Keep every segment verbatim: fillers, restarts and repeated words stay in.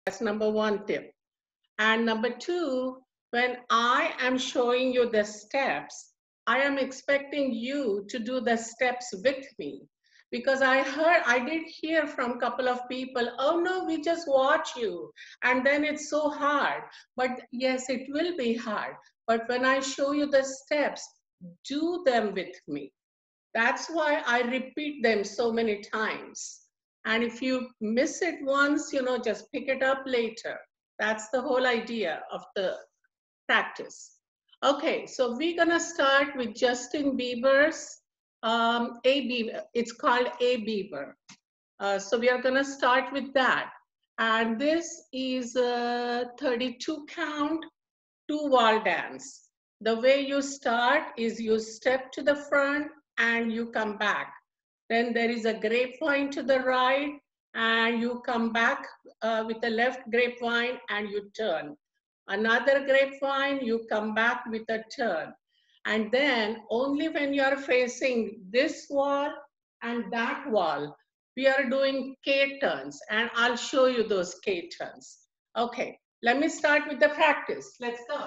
That's number one tip. And number two, when I am showing you the steps, I am expecting you to do the steps with me. Because I heard, I did hear from a couple of people, oh no, we just watch you. And then it's so hard. But yes, it will be hard. But when I show you the steps, do them with me. That's why I repeat them so many times. And if you miss it once, you know, just pick it up later. That's the whole idea of the practice. Okay, so we're gonna start with Justin Bieber's um, A Bieber. It's called A Bieber. Uh, so we are gonna start with that. And this is a thirty-two count, two wall dance. The way you start is you step to the front and you come back. Then there is a grapevine to the right and you come back uh, with the left grapevine and you turn. Another grapevine, you come back with a turn. And then only when you are facing this wall and that wall, we are doing K turns, and I'll show you those K turns. Okay, let me start with the practice. Let's go.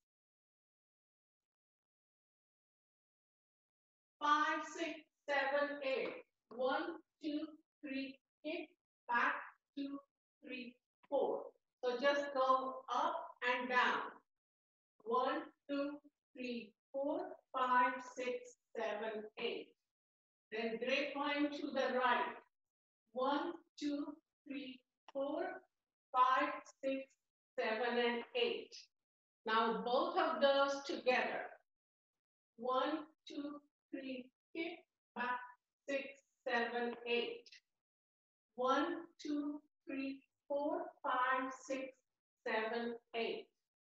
Five, six, seven, eight. One, two, three, kick, back, two, three, four. So just go up and down. One, two, three, four, five, six, seven, eight. Then grapevine to the right. One, two, three, four, five, six, seven, and eight. Now both of those together. One, two, three, kick, back, six, seven, eight. One, two, three, four, five, six, seven, eight.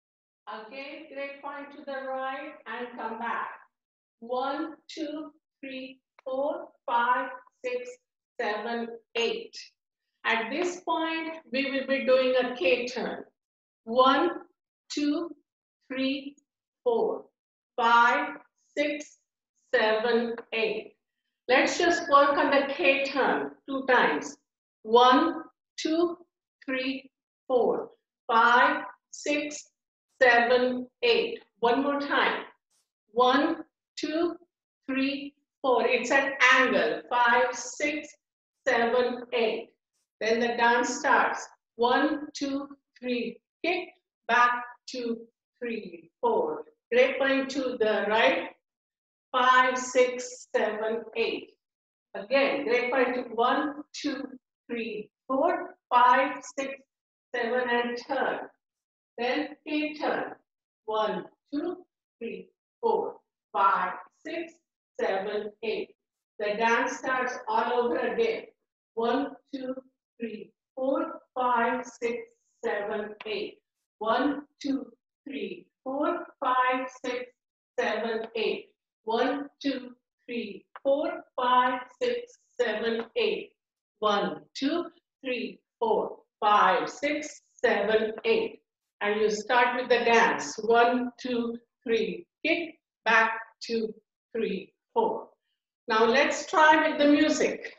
Again, grapevine to the right and come back. One, two, three, four, five, six, seven, eight. At this point, we will be doing a K turn. One, two, three, four, five, six, seven, eight. Let's just work on the K turn two times. One, two, three, four, five, six, seven, eight. One more time. One, two, three, four. It's an angle. Five, six, seven, eight. Then the dance starts. One, two, three, kick, back, two, three, four. Grapevine to the right. Five, six, seven, eight. Again, grapevine to one, two, three, four, five, six, seven, and turn. Then K turn. One, two, three, four, five, six, seven, eight. The dance starts all over again. One, two, three, four, five, six, seven, eight. One, two, three, four, five, six, seven, eight. One, two, three, four, five, six, seven, eight. One, two, three, four, five, six, seven, eight. And you start with the dance. One, two, three, kick, back, two, three, four. Now let's try with the music.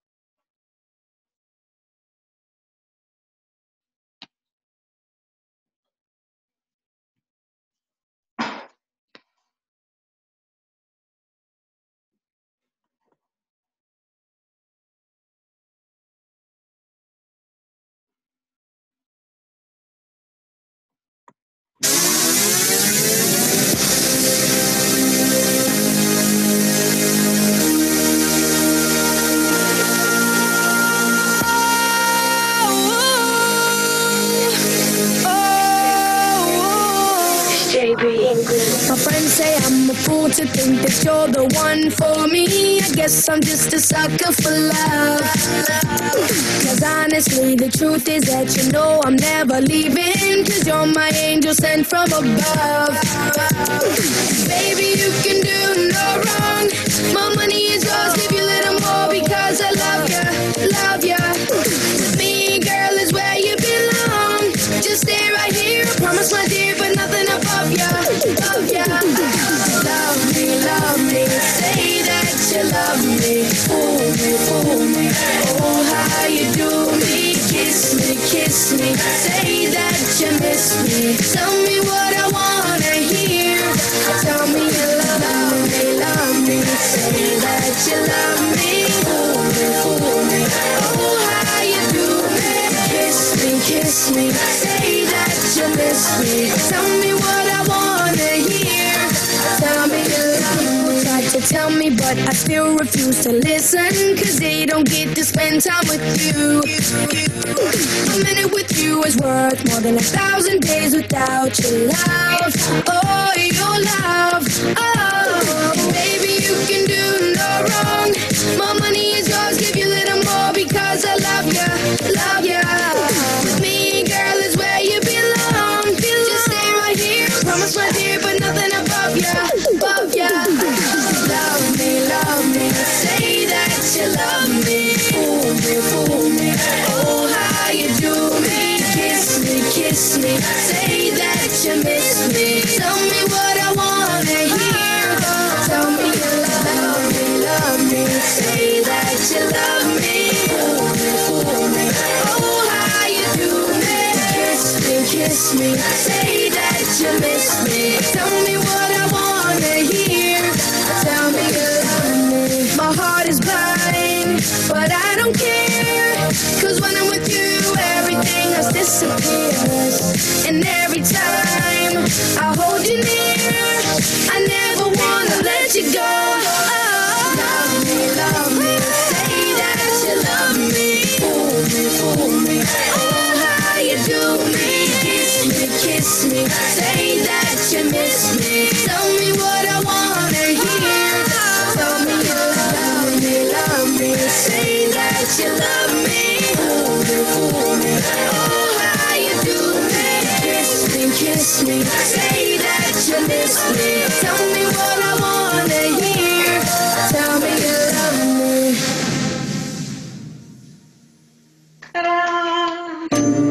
My friends say I'm a fool to think that you're the one for me. I guess I'm just a sucker for love. Cause honestly, the truth is that you know I'm never leaving. Cause you're my angel sent from above. Baby, you can do no wrong. My money is yours, give you a little more. Because I love ya, love ya. With me, girl, is where you belong. Just stay right here, I promise my dear, but nothing above ya, above ya. Love me, love me, say that you love me. Fool me, fool me, oh how you do me. Kiss me, kiss me, Say that you miss me. Tell me what I wanna hear. Tell me you love me, love me. Say that you love me. Fool me, fool me. Oh, how you do me. Kiss me, kiss me. Say that you miss me. Tell me what I wanna hear. Tell me you love me. People try to tell me, but I still refuse to listen. Cause they don't get to spend time with you. A minute with you is worth more than a thousand days without your love. Oh, your love. Oh, baby, you can do no wrong. My money is yours, give you a little more because I love ya, love ya. With me, girl, is where you belong. Just stay right here, promise my dear, but nothing above ya, above ya. Love me, love me, say that you love me. Fool me, fool me, oh how you do me. Kiss me, kiss me, say that you miss me. Tell me what I wanna hear. Tell me you love me, love me, say that you love me. Fool me, fool me, oh how you do me. Kiss me, kiss me, say that you miss me. Tell me what I wanna hear. Tell me you love me. My heart is blind, but I don't care. Cause when I'm with you, everything else disappears. And every time I hold you near, I never wanna let you go. Oh, love me, love me, say that you love me. Fool me, fool me, oh how you do me. Kiss me, kiss me, say that you miss me. Tell me what I wanna hear. Tell me you love me, love me, say that you love me. Fool me, fool me, oh how you do me. Kiss me, kiss me, say that you miss me. Tell me what I wanna hear. Tell me you love me. Ta-da!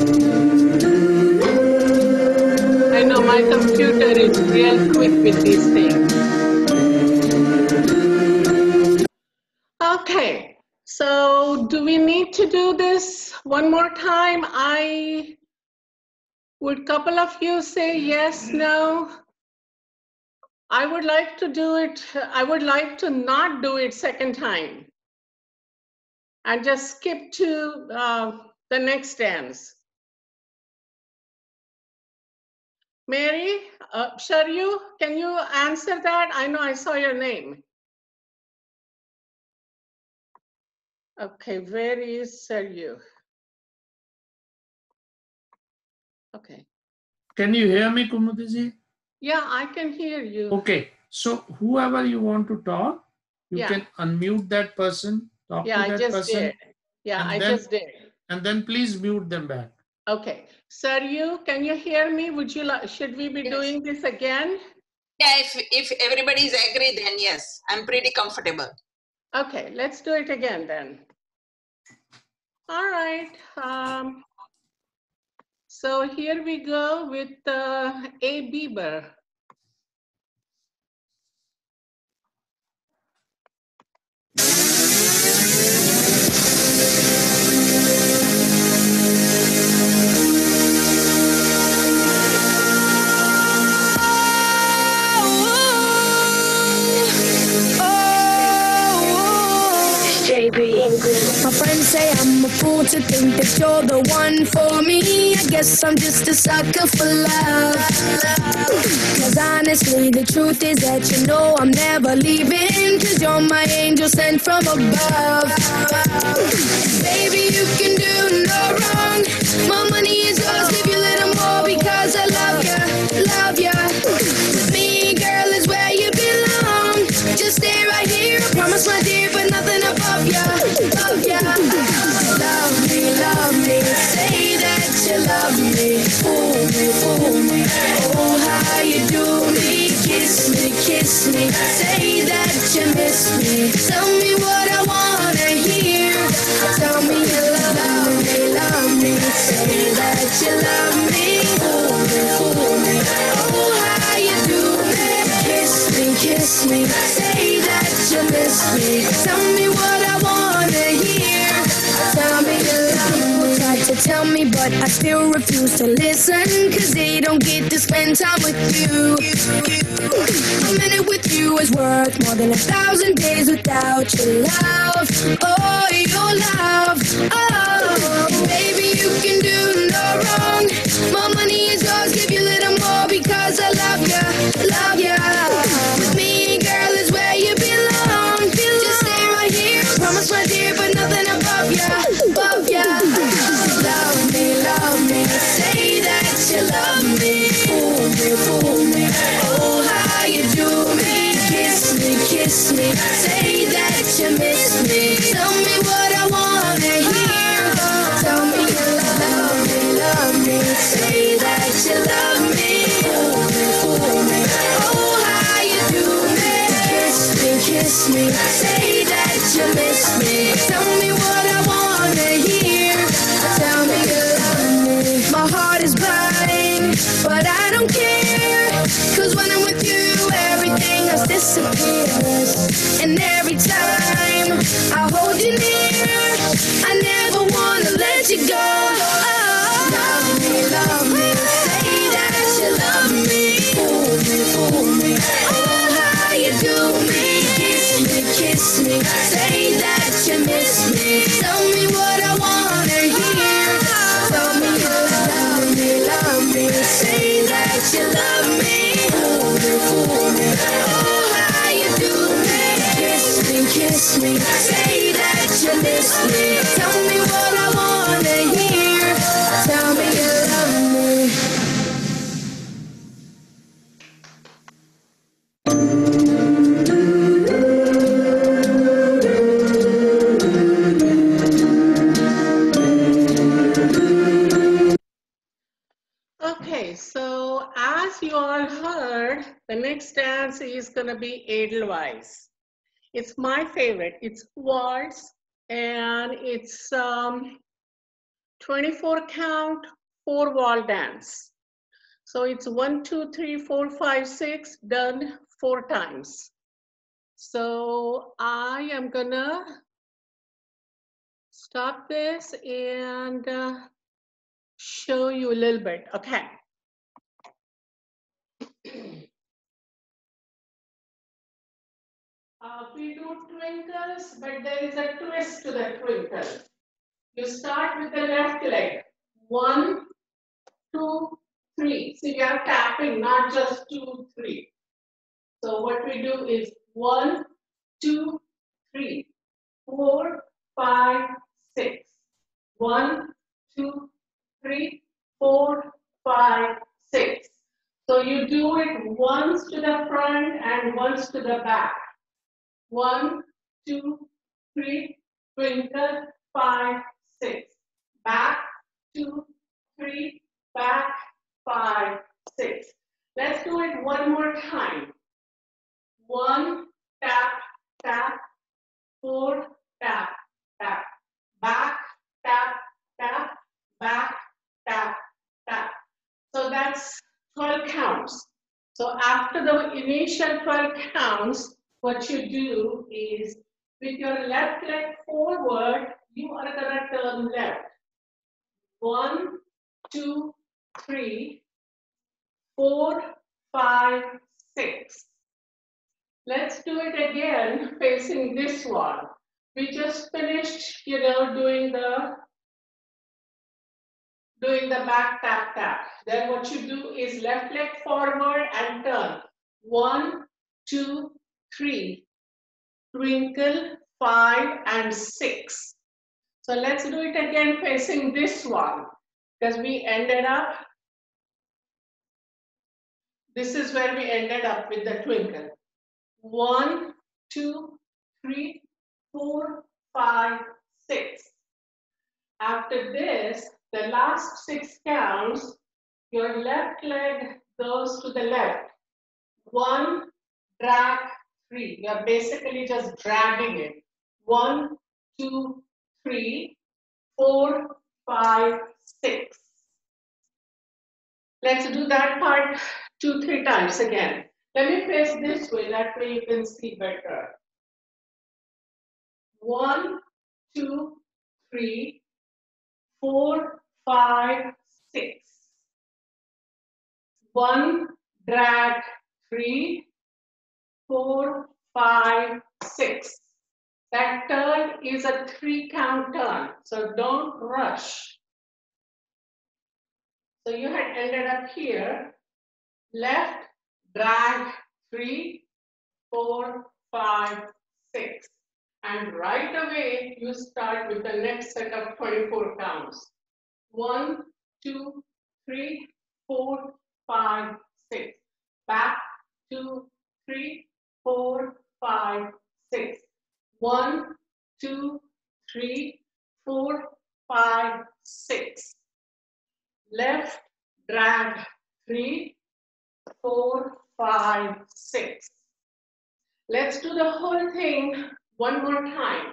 I know my computer is real quick with these things. Okay, so do we need to do this one more time? I would couple of you say yes, no? I would like to do it. I would like to not do it second time and just skip to uh, the next dance. Mary, uh, Sharyu, can you answer that? I know I saw your name. Okay, where is Sharyu? Okay. Can you hear me, Kumudiji? Yeah, I can hear you. Okay, so whoever you want to talk, you Yeah. can unmute that person, talk Yeah, to I that just person. did. Yeah, and I then- just did. And then please mute them back. Okay, Sharyu, can you hear me? Would you like, should we be Yes. doing this again? Yeah, if, if everybody is agree, then yes, I'm pretty comfortable. Okay, let's do it again then. All right. Um, so here we go with uh, A. Bieber. My friends say I'm a fool to think that you're the one for me. I guess I'm just a sucker for love. Cause honestly, the truth is that you know I'm never leaving. Cause you're my angel sent from above. Baby, you can do no wrong. My money is yours, give you a little more because I love ya, love ya. With me, girl, is where you belong. Just stay right here, I promise my dear, but nothing above ya, above ya. Love me, love me, say that you love me. Fool me, fool me, oh how you do me. Kiss me, kiss me, say that you miss me. Tell me what I wanna hear. Tell me you love me, love me, say that you love me. Fool me, fool me, oh how you do me. Kiss me, kiss me, say that you miss me. Tell me what I wanna hear. Tell me you love me. People try to tell me, but I still refuse to listen, cause they don't get to spend time with you. A minute with you is worth more than a thousand days without your love. Oh, your love. Oh, baby, you can do no wrong. More money is yours, give you a little more because I love ya, love ya. With me, girl, is where you belong. Just stay right here, promise my dear, but nothing above ya, above ya. Love me, love me, say that you love me. Fool me, fool me, oh how you do me. Kiss me, kiss me, say that you miss me. Tell me what I wanna hear. Tell me you love me, love me, say that you love me. Fool me, fool me, oh how you do me. Kiss me, kiss me, say that you miss me. Tell me what I wanna hear. Tell me you love me. My heart is burning, but I don't care. Cause when I'm with you, everything else disappears. And every time I hold you near, I never wanna let you go. Oh, love me, love me, say that you love me. Fool me, fool me, oh how you do me. Kiss me, kiss me, say that you miss me. Tell me what I wanna hear. Tell me you love me, love me, say that you love me. Fool me, fool me, oh how you do me. Kiss me, kiss me, say that you miss me. Tell me what I wanna hear. Tell me you love me. Okay, so as you all heard, the next dance is gonna be Edelweiss. It's my favorite. It's waltz, and it's um, twenty-four count, four wall dance. So it's one, two, three, four, five, six, done four times. So I am gonna stop this and uh, show you a little bit, okay? Uh, we do twinkles, but there is a twist to the twinkle. You start with the left leg. One, two, three. See, we are tapping, not just two, three. So what we do is one, two, three, four, five, six. One, two, three, four, five, six. So you do it once to the front and once to the back. One, two, three, twinkle, five, six. Back, two, three, back, five, six. Let's do it one more time. One, tap, tap, four, tap, tap. Back, tap, tap, back, tap, tap. So that's twelve counts. So after the initial twelve counts, what you do is with your left leg forward, you are gonna turn left. One, two, three, four, five, six. Let's do it again facing this one. We just finished, you know, doing the doing the back tap tap. Then what you do is left leg forward and turn. One, two, three. Twinkle, five, and six. So let's do it again facing this one, because we ended up, this is where we ended up with the twinkle. One, two, three, four, five, six. After this, the last six counts, your left leg goes to the left. One, drag, three. You're basically just dragging it. One, two, three, four, five, six. Let's do that part two, three times again. Let me face this way, that way you can see better. One, two, three, four, five, six. One, drag, three, four, five, six. That turn is a three count turn, so don't rush. So you had ended up here, left, drag, three, four, five, six. And right away, you start with the next set of twenty-four counts. One, two, three, four, five, six. Back, two, three, four, five, six. One, two, three, four, five, six. Left, drag, three, four, five, six. Let's do the whole thing one more time.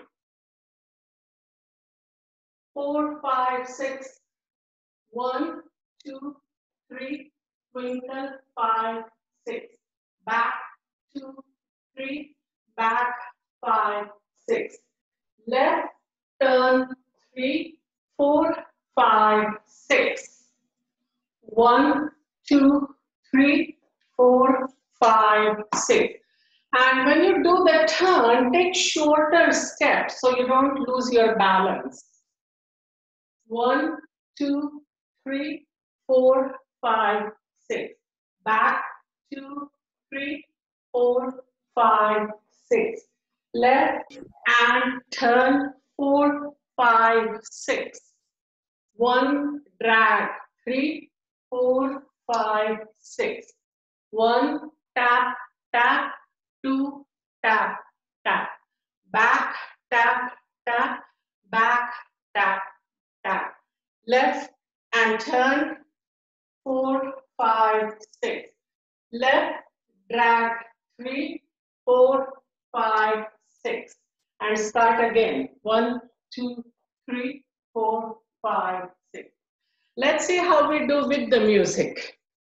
Four, five, six. One, two, three, twinkle, five, six. Back, two, three, back, five, six. Left, turn, three, four, five, six. One, two, three, four, five, six. And when you do the turn, take shorter steps so you don't lose your balance. One, two, three, four, five, six. Back, two, three, four, five, six. Left and turn, four, five, six. One, drag, three, four, five, six. One, tap, tap, two, tap, tap. Back, tap, tap, back, tap, tap. Left and turn, four, five, six. Left, drag, three, four, five, six. And start again. One, two, three, four, five, six. Let's see how we do with the music.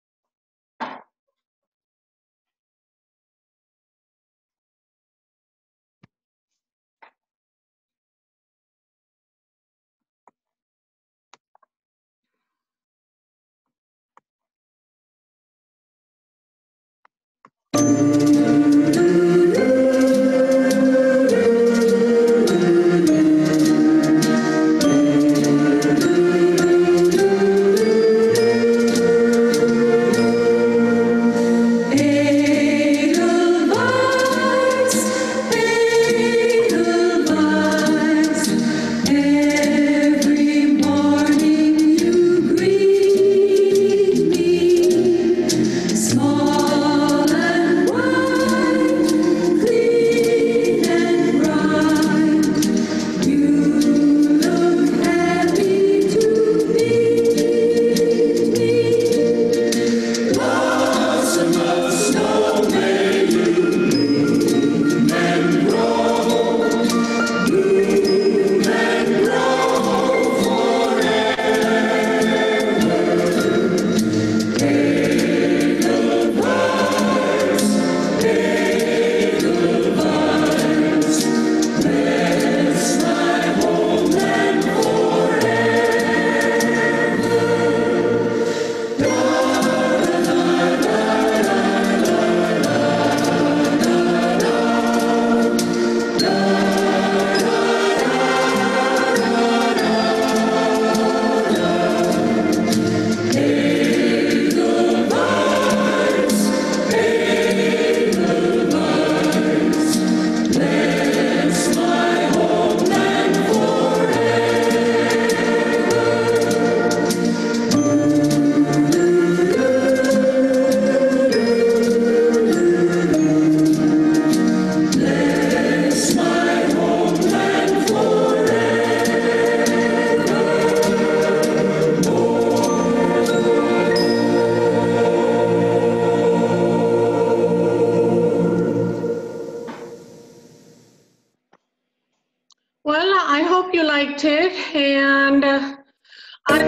liked it, and uh, I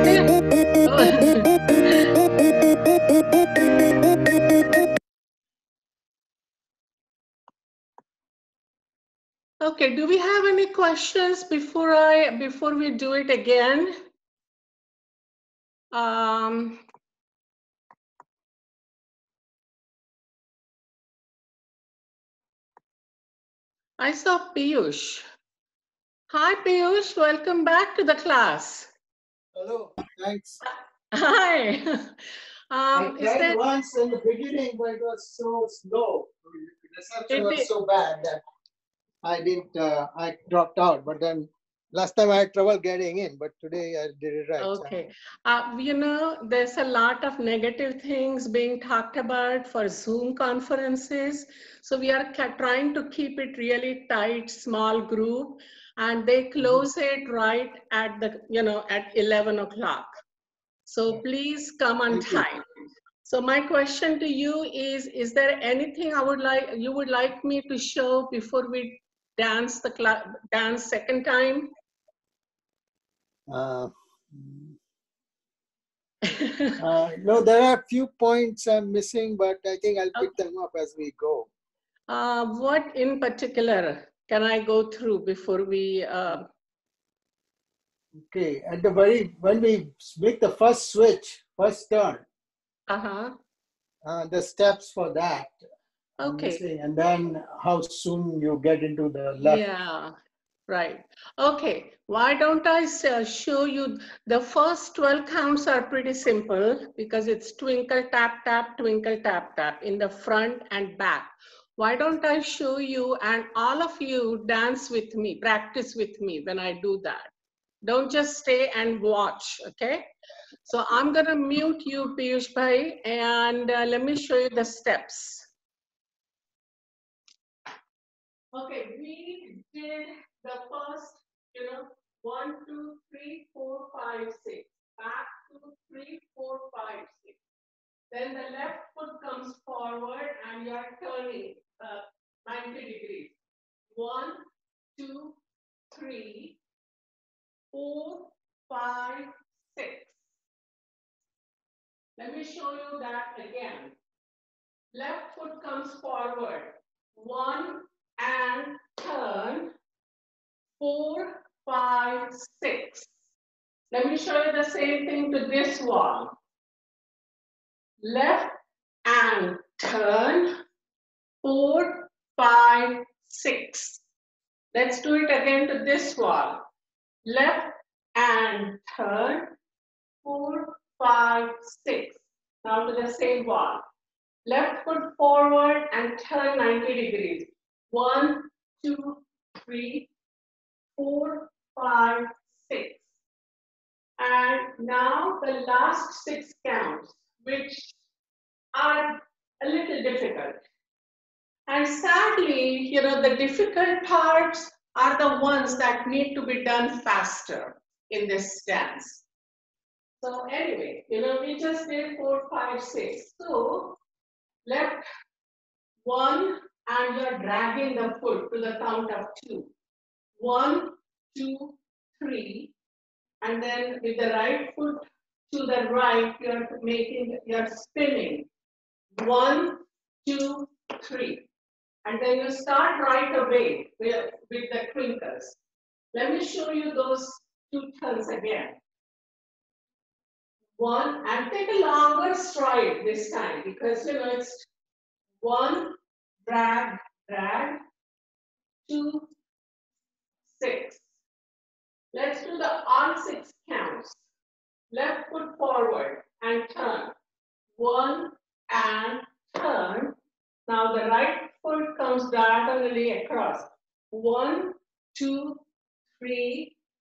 okay, do we have any questions before I before we do it again? Um, I saw Piyush. Hi, Piyush. Welcome back to the class. Hello, thanks. Hi. Um, I is tried there, once in the beginning, but it was so slow. The reception It was is- so bad that I didn't, uh, I dropped out. But then last time I had trouble getting in, but today I did it right. so- okay. Uh, you know, there's a lot of negative things being talked about for Zoom conferences. So we are ca- trying to keep it really tight, small group, and they close it right at the, you know, at eleven o'clock. So please come on Thank you. time. So my question to you is, is there anything I would like, you would like me to show before we dance the class, dance second time? Uh, uh, no, there are a few points I'm missing, but I think I'll pick them up as we go. Uh, what in particular can I go through before we, uh, Okay, at the very, when we make the first switch, first turn, uh-huh, uh, the steps for that. I'm okay, missing, and then how soon you get into the left. yeah, right. Okay, why don't I s- uh, show you, the first twelve counts are pretty simple because it's twinkle, tap, tap, twinkle, tap, tap in the front and back. Why don't I show you and all of you dance with me, practice with me when I do that. Don't just stay and watch, okay? So I'm gonna mute you, Piyush Bhai, and uh, let me show you the steps. Okay, we did the first, you know, one, two, three, four, five, six. Back, two, three, four, five, six. Then the left foot comes forward and you are turning uh, ninety degrees. One, two, three, four, five, six. Let me show you that again. Left foot comes forward. One and turn. Four, five, six. Let me show you the same thing to this one. Left and turn. Four, five, six. Let's do it again to this one. Left and turn. Four, five, six. Now to the same one. Left foot forward and turn ninety degrees. One, two, three, four, five, six. And now the last six counts, which are a little difficult. And sadly, you know, the difficult parts are the ones that need to be done faster in this dance. So anyway, you know, we just did four, five, six. So left one, and you're dragging the foot to the count of two. One, two, three, and then with the right foot to the right, you're making, you're spinning. One, two, three. And then you start right away with, with the twinkles. Let me show you those two turns again. One, and take a longer stride this time because you know it's one, drag, drag, two, six. Let's do the all six counts. Left foot forward and turn. One and turn. Now the right foot comes diagonally across. One, two, three.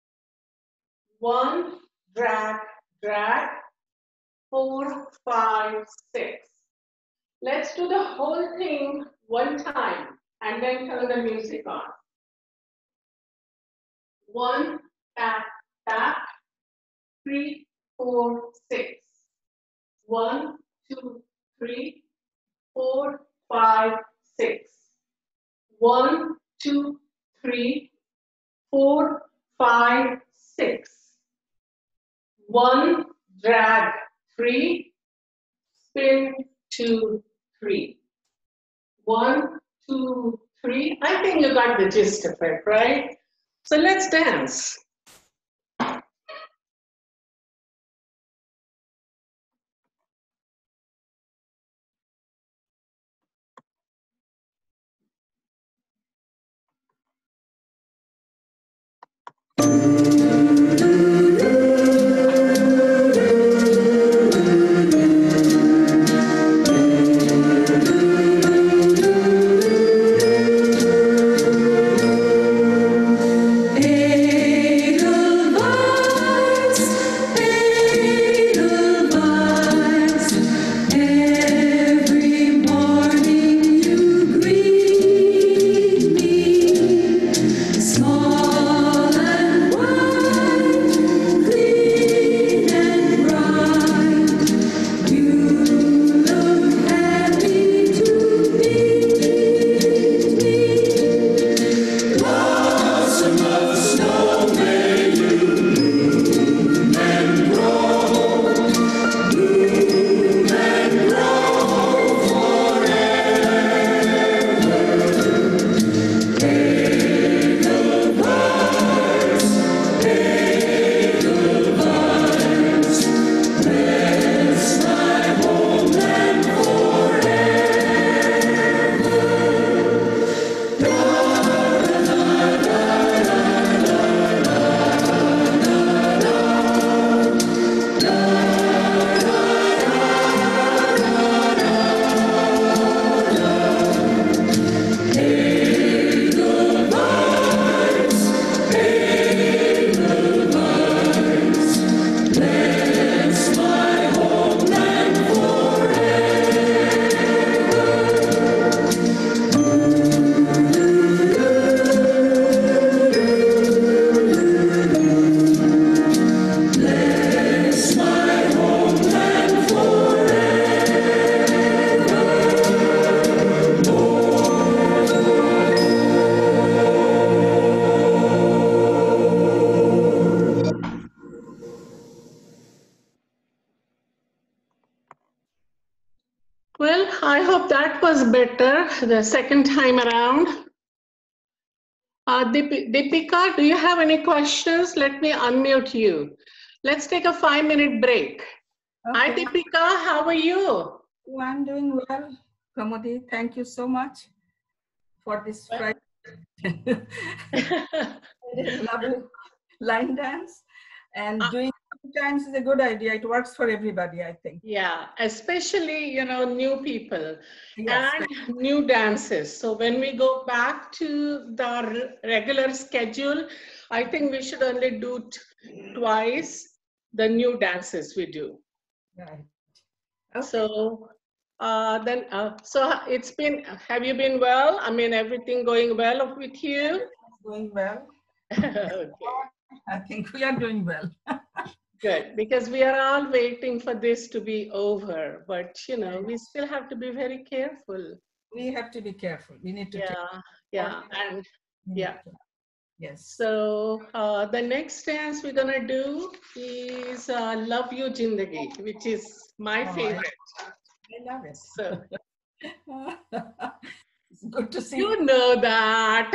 One, drag, drag. Four, five, six. Let's do the whole thing one time and then turn the music on. One, tap, tap. Three, four, six. One, two, three, four, five, six. One, two, three, four, five, six. One, drag, three, spin, two, three. One, two, three. I think you got the gist of it, right? So let's dance. Well, I hope that was better the second time around. Uh, Deep- Deepika, do you have any questions? Let me unmute you. Let's take a five minute break. Hi, Okay. Deepika, how are you? Oh, I'm doing well, Pramodi. Thank you so much for this Well- Friday. Lovely line dance. And Uh, doing times is a good idea. It works for everybody, I think. Yeah, especially, you know, new people Yes. and new dances. So when we go back to the r- regular schedule, I think we should only do t- twice the new dances we do. Right. Okay. So uh, then, uh, so it's been, have you been well? I mean, everything going well with you? It's going well. Okay, I think we are doing well. good, because we are all waiting for this to be over, but you know, we still have to be very careful. We have to be careful. We need to take. Yeah, yeah, and yeah. Yes. So uh, the next dance we're gonna do is uh, "Love You Jindagi," which is my Oh, I- favorite. I love it. So It's good to see you know that.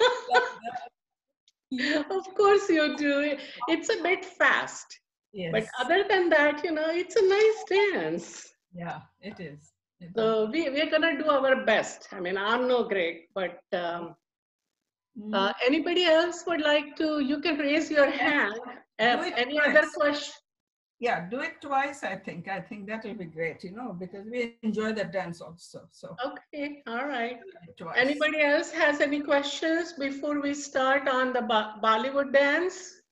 Of course you do. It's a bit fast, Yes. but other than that, you know, it's a nice dance. Yeah, it is. It is. So we, we're gonna do our best. I mean, I'm no great, but um, Mm. uh, anybody else would like to, you can raise your hand. Uh, Do it any twice. other question? Yeah, do it twice, I think. I think that will be great, you know, because we enjoy the dance also. So Okay, all right. twice. Anybody else has any questions before we start on the Ba- Bollywood dance?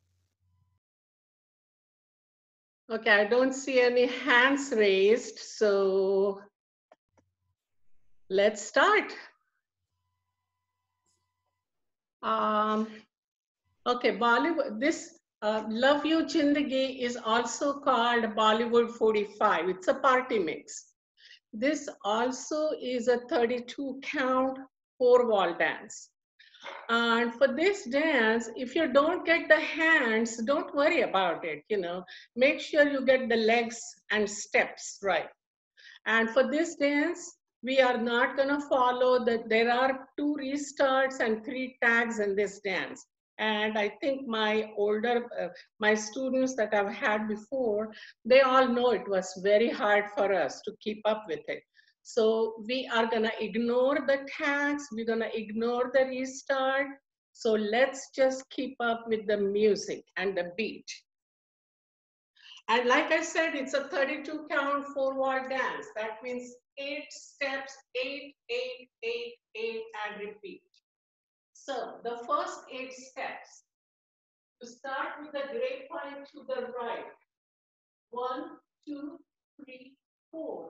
Okay, I don't see any hands raised, so let's start. Um, okay, Bollywood, this uh, Love You Jindagi is also called Bollywood forty-five. It's a party mix. This also is a thirty-two count four wall dance. And for this dance, if you don't get the hands, don't worry about it, you know, make sure you get the legs and steps right. And for this dance, we are not gonna follow that. There are two restarts and three tags in this dance. And I think my older, uh, my students that I've had before, they all know it was very hard for us to keep up with it. So we are gonna ignore the tags, we're gonna ignore the restart. So let's just keep up with the music and the beat. And like I said, it's a thirty-two count four wall dance. That means eight steps, eight, eight, eight, eight, and repeat. So the first eight steps, to start with the grapevine to the right. One, two, three, four.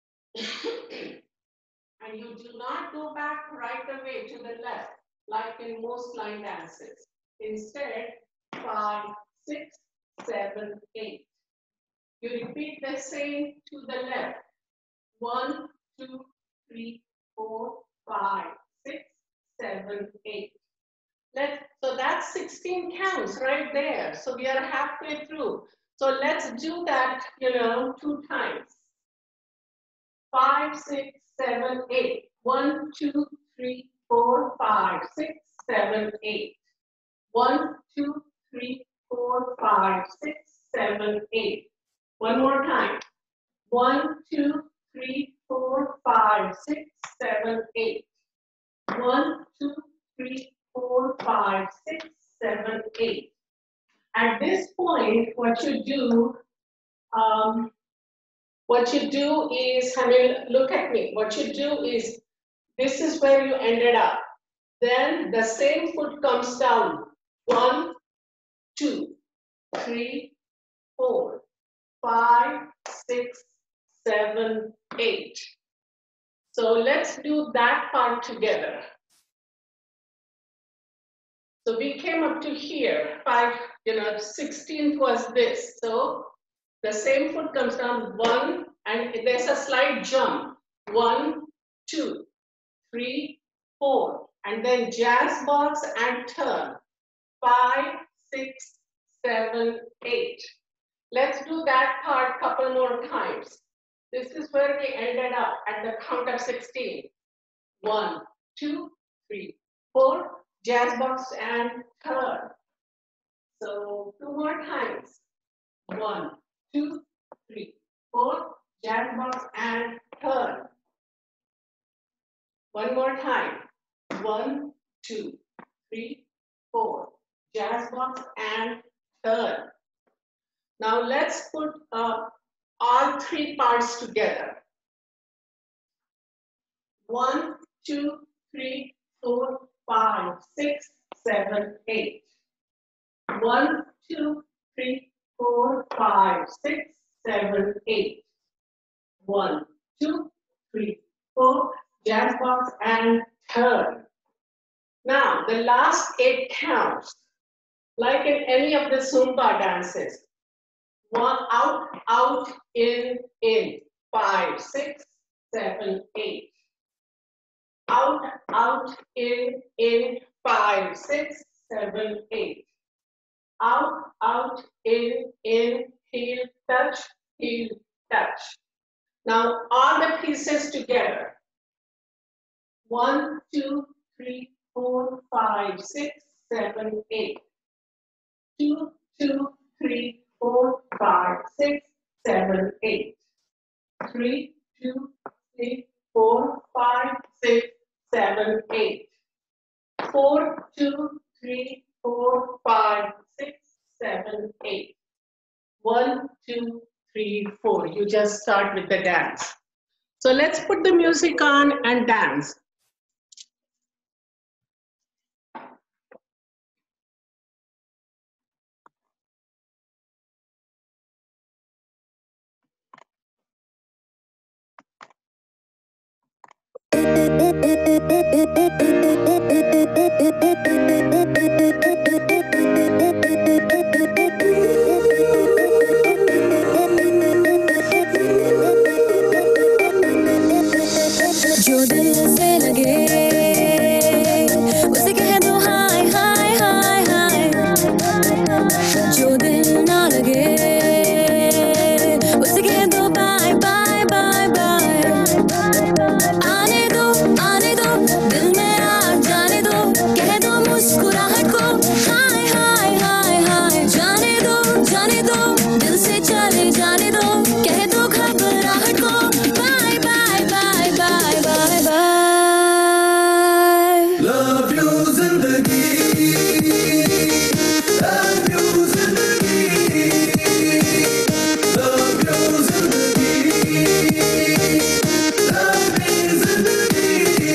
And you do not go back right away to the left, like in most line dances. Instead, five, six, seven, eight. You repeat the same to the left. One, two, three, four, five, six, seven, eight. Let's, so that's sixteen counts right there. So we are halfway through. So let's do that, you know, two times. Five, six, seven, eight. One, two, three, four, five, six, seven, eight. One, two, three, four, five, six, seven, eight. One more time. One, two, three, four, five, six, seven, eight. One, two, three, four, five, six, seven, eight. At this point, what you do, um, what you do is, I mean, look at me. What you do is, this is where you ended up. Then the same foot comes down. One, two, three, four, five, six, seven, eight. So let's do that part together. So we came up to here, five, you know, sixteenth was this. So the same foot comes down, one, and there's a slight jump. One, two, three, four, and then jazz box and turn. Five, six, seven, eight. Let's do that part couple more times. This is where we ended up at the count of sixteen. One, two, three, four, jazz box and third. So two more times. One, two, three, four, jazz box and third. One more time. One, two, three, four, jazz box and third. Now let's put uh, all three parts together. One, two, three, four, five, six, seven, eight. One, two, three, four, five, six, seven, eight. One, two, three, four, jazz box and third. Now the last eight counts, like in any of the Zumba dances. One, out, out, in, in, five, six, seven, eight. Out, out, in, in, five, six, seven, eight. Out, out, in, in, heel, touch, heel, touch. Now all the pieces together. One, two, three, four, five, six, seven, eight. Two, two, three, four, five, six, seven, eight. Three, two, three, four, five, six, seven, eight. Four, two, three, four, five, six, seven, eight. One, two, three, four. You just start with the dance. So let's put the music on and dance. जो दिल से लगे उसे कह दो हाय हाय हाय हाय, जो दिल ना लगे उसे कह दो बाय बाय बाय बाय। आने दो आने दो दिल में आ जाने दो, कह दो मुस्कुराहट को हाय हाय हाय हाय। जाने दो जाने दो दिल से चले जाने दो, कह दो घबराहट को bye bye bye bye bye bye. Love you zindagi, love you zindagi, love you zindagi, love me zindagi.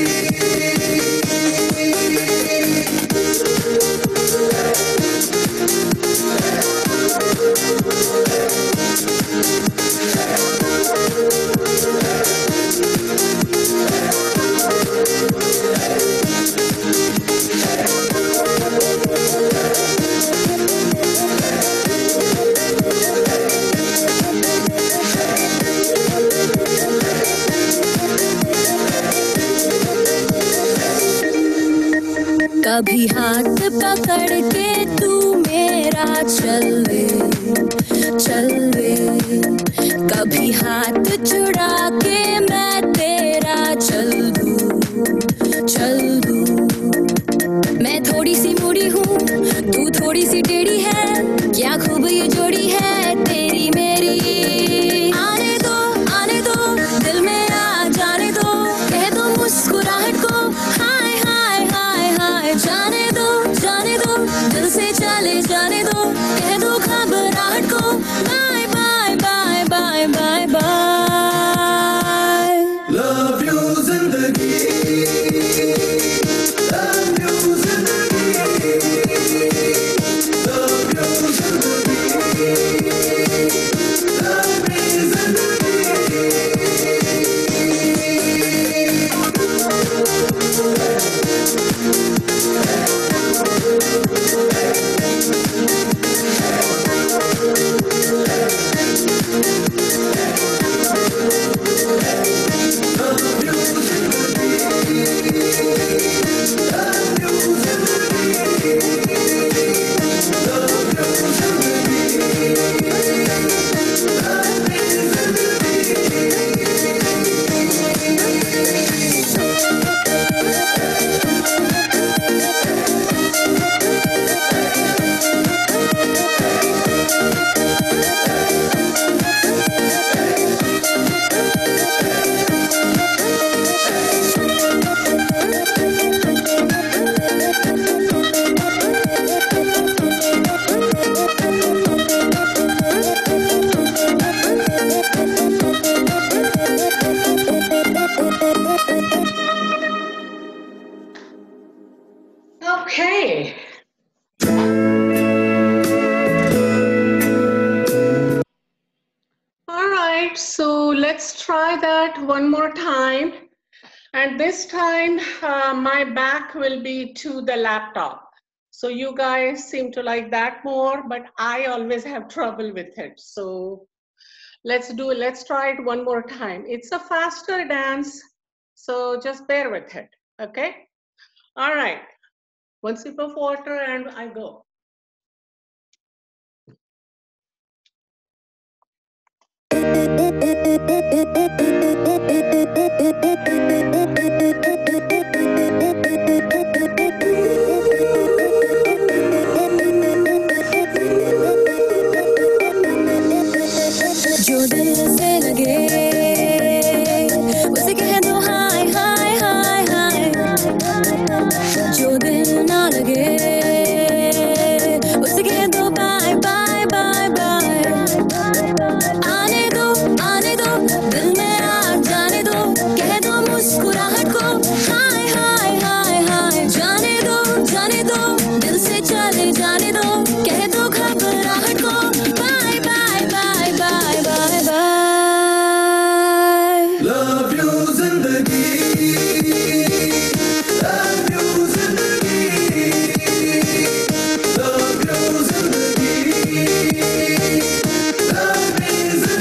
कभी हाथ पकड़ के तू मेरा चल वे चल वे, कभी हाथ छुड़ा के मैं तेरा चल दूं चल दूं। मैं थोड़ी सी मुड़ी हूँ तू थोड़ी सी टेढ़ी है, क्या खूब ये जोड़ी है तेरी मेरी। आने दो आने दो दिल में आ जाने दो, कह दो मुस्कुराहट को हाय हाय हाय हाय। जाने दो जाने दो दिल से चले जाने दो, कह दो घबराहट को bye bye bye bye bye bye. Love you zindagi, love you zindagi, love you zindagi. let's try that one more time. And this time, uh, my back will be to the laptop. So you guys seem to like that more, but I always have trouble with it. So let's do, let's try it one more time. It's a faster dance, so just bear with it, okay? All right, one sip of water and I go. जो दिल से लगे उसे कह दो हाय हाय हाय हाय जो दिल ना लगे उसे कह दो बाय बाय बाय बाय आने दो आने दो दिल में आ जाने दो कह दो मुस्कुराहट को हाय हाय हाय हाय जाने दो जाने दो दिल से चले जाने दो कह दो घबराहट को bye bye bye bye bye bye Love you zindagi, love you zindagi, love you zindagi, love me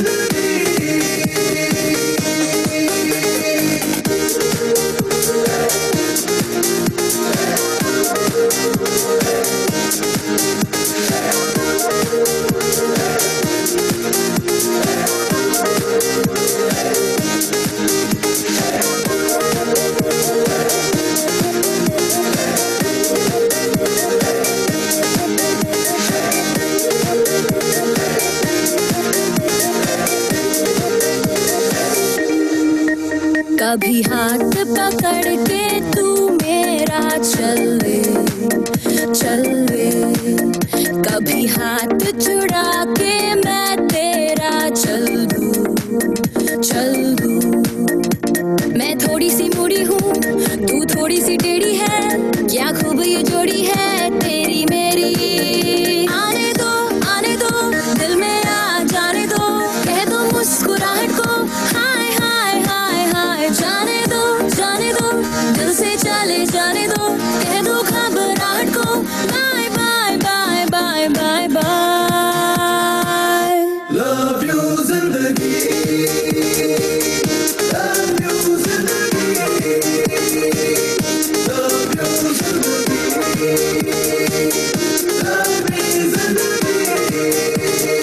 कभी हाथ पकड़ के तू मेरा चल ले चल ले कभी हाथ छुड़ा के मैं तेरा चल दूं चल दूं मैं थोड़ी सी मुड़ी हूँ तू थोड़ी सी टेढ़ी है क्या खूब ये जोड़ी है तेरी मेरी आने दो आने दो दिल में आ जाने दो कह दो मुस्कुराहट को हाय हाय हाय हाय जाने दो जाने दो दिल से चले जाने दो कह दो घबराहट को bye bye bye bye bye bye love you zindagi, love you zindagi, love you zindagi, love me zindagi.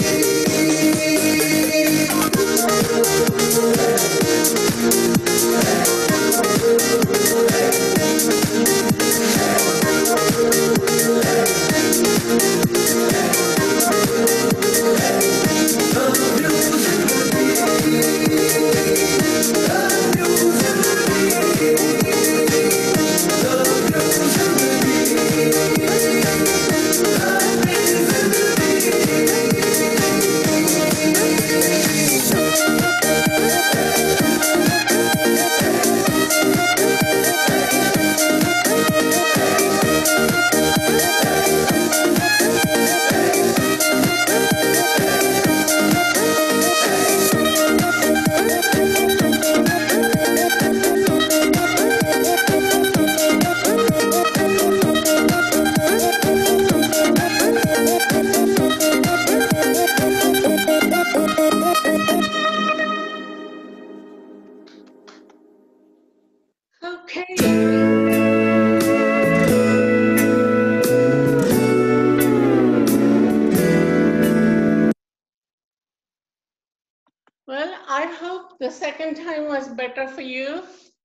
Well, I hope the second time was better for you.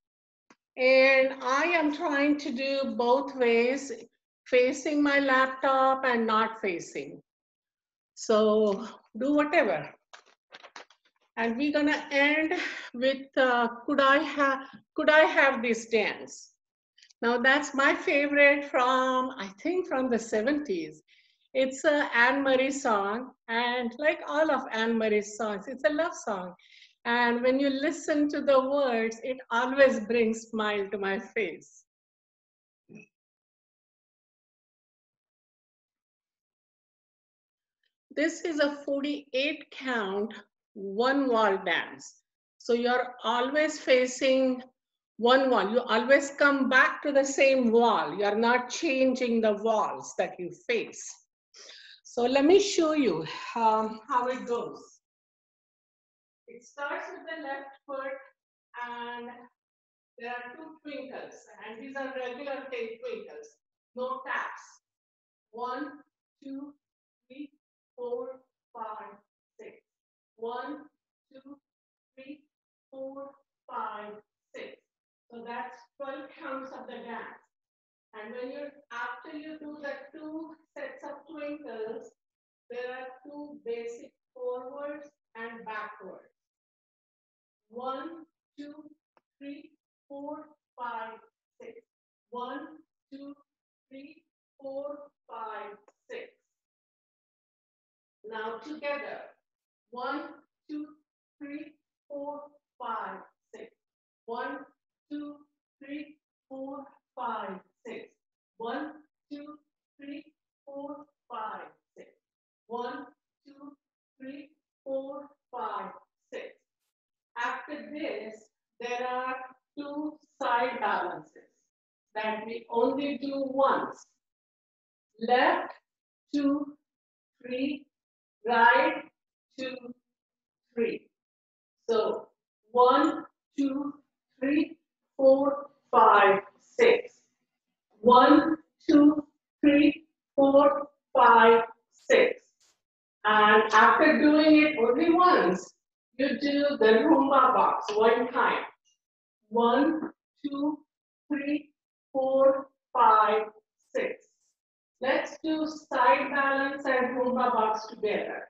And I am trying to do both ways, facing my laptop and not facing. So do whatever. And we're gonna end with uh, could I have could I have this dance? Now that's my favorite from I think from the seventies. It's a Anne Marie song, and like all of Anne Marie's songs, it's a love song. And when you listen to the words, it always brings smile to my face. This is a forty-eight count one wall dance. So you're always facing one wall. You always come back to the same wall. You're not changing the walls that you face. So let me show you um, how it goes. It starts with the left foot, and there are two twinkles, and these are regular tail twinkles, no taps. One, two, three, four, five, six. One, two, three, four, five, six. So that's twelve counts of the dance. And when you're, after you do the two sets of twinkles, there are two basic forwards and backwards. One, two, three, four, five, six. One, two, three, four, five, six. Now together. One, two, three, four, five, six. One, two, three, four, five, six. One, two, three, four, five, six. One, two, three, four, five, six. After this, there are two side balances that we only do once. Left, two, three, right, two, three. So one, two, three, four, five, six. One, two, three, four, five, six. And after doing it only once, you do the Rumba box one time. One, two, three, four, five, six. Let's do side balance and Rumba box together.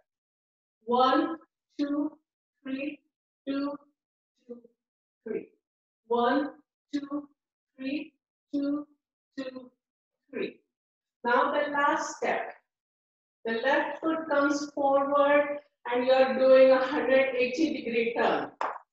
One, two, three, two, two, three. One, two, three, two, two, three. Now the last step. The left foot comes forward and you're doing a one hundred eighty degree turn.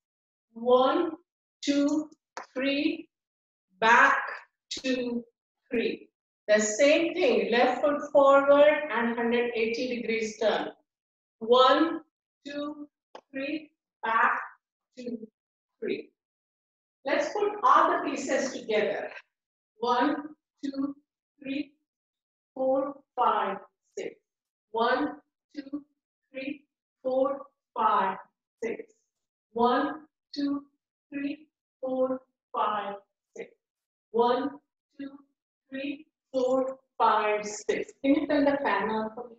One, two, three, back, two, three. The same thing, left foot forward and one hundred eighty degrees turn. One, two, three, back, two, three. Let's put all the pieces together. One, two, three, four, five, six. One, two, three, four, five, six. One, two, three, four, five, six. One, two, three, four, five, six. Can you turn the fan on for me?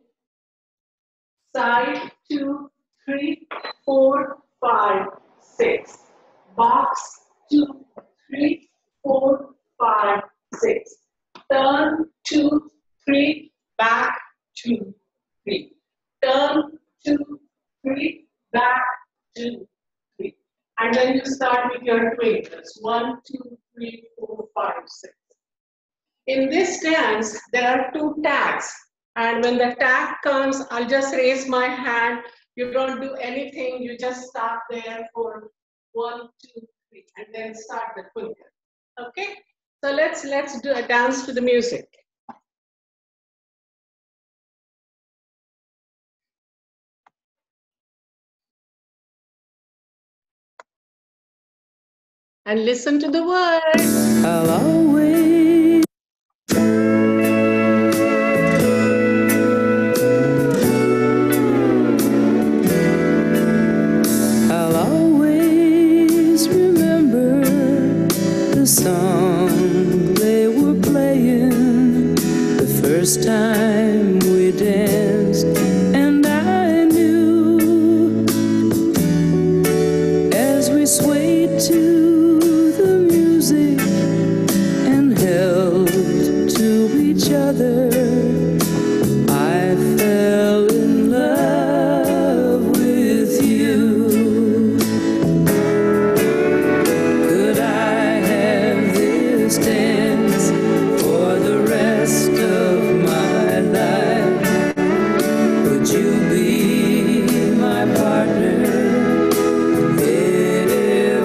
Side, two, three, four, five, six. Box, two, three, four, five, six. Turn, two, three, back, two, three. Turn, two, three, back, two, three. And then you start with your twinkles. One, two, three, four, five, six. In this dance, there are two tags. And when the tag comes, I'll just raise my hand. You don't do anything. You just stop there for one, two, three, and then start the twinkle. Okay? So let's let's do a dance to the music. And listen to the words. I'll always I'll always remember the song they were playing the first time we danced, and I knew as we swayed to other, I fell in love with you. Could I have this dance for the rest of my life? Would you be my partner in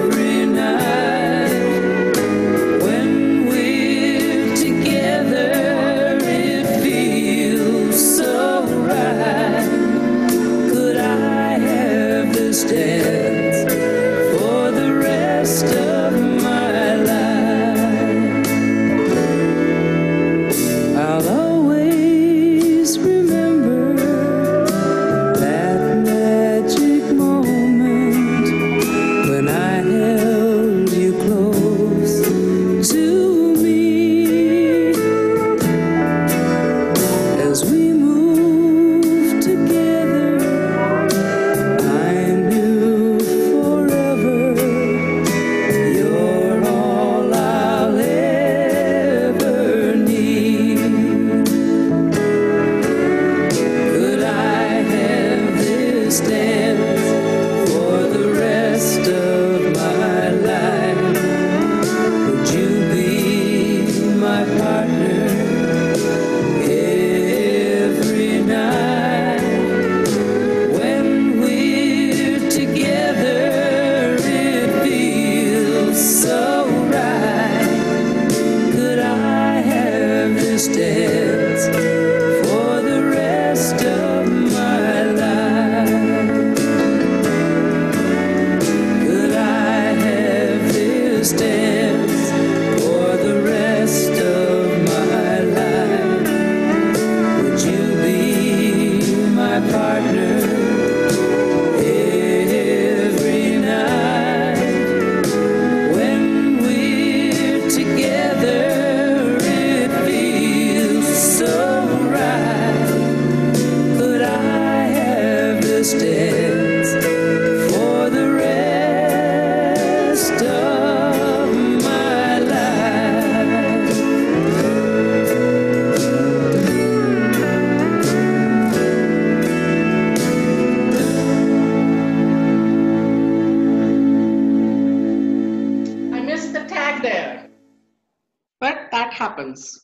that that happens.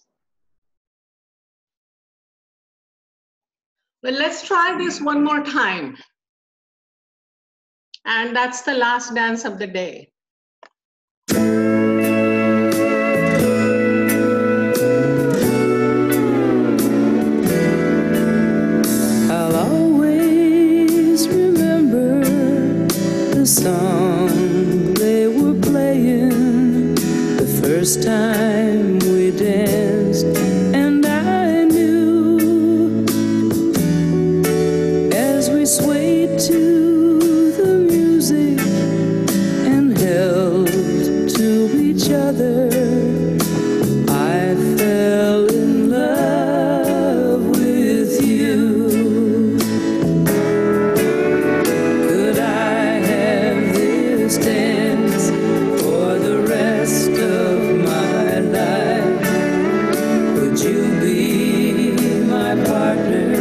Well, let's try this one more time. And that's the last dance of the day. I'll always remember the song they were playing the first time we danced, and I knew as we swayed to the music and held to each other, I fell in love with you. Could I have this dance for the rest of my life? Would you be my partner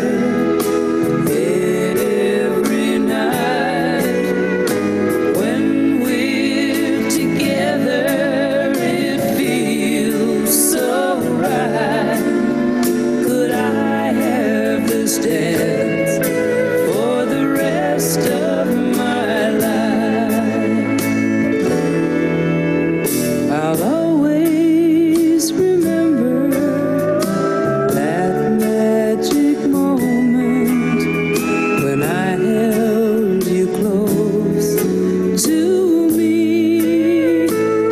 every night? When we're together, it feels so right. Could I have this dance for the rest of my life? I'll always remember that magic moment when I held you close to me.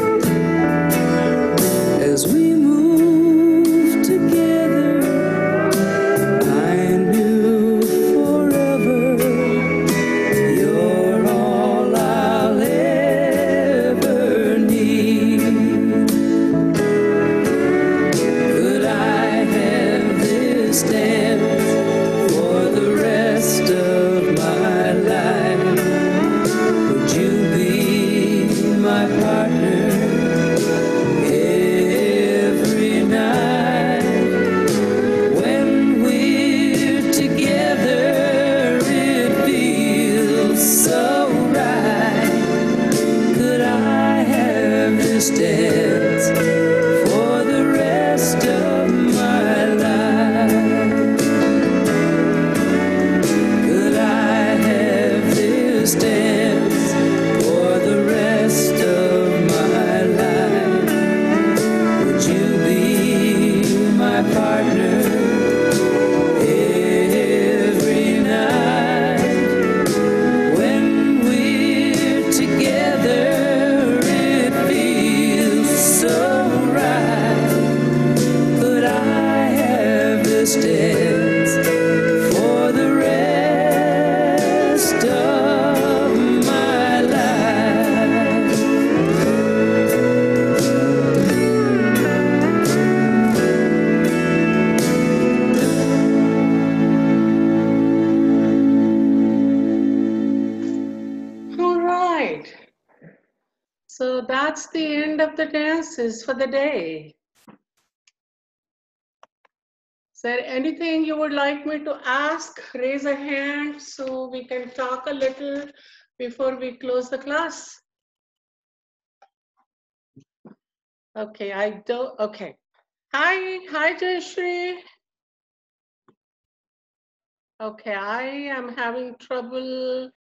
As we moved together, I knew forever you're all I'll ever need. Could I have this dance for the rest of my life? Would you be my partner every night? When we're together, it feels so right. Could I have this dance for the rest of my life? Could I have this dance for the rest of my life? Would you be my partner every night? When we're together, it feels so right. Could I have this dance for the rest of my life? All right. So that's the end of the dances for the day. Is there anything you would like me to ask? Raise a hand so we can talk a little before we close the class. Okay, I don't, okay. Hi, hi Jayashree. Okay, I am having trouble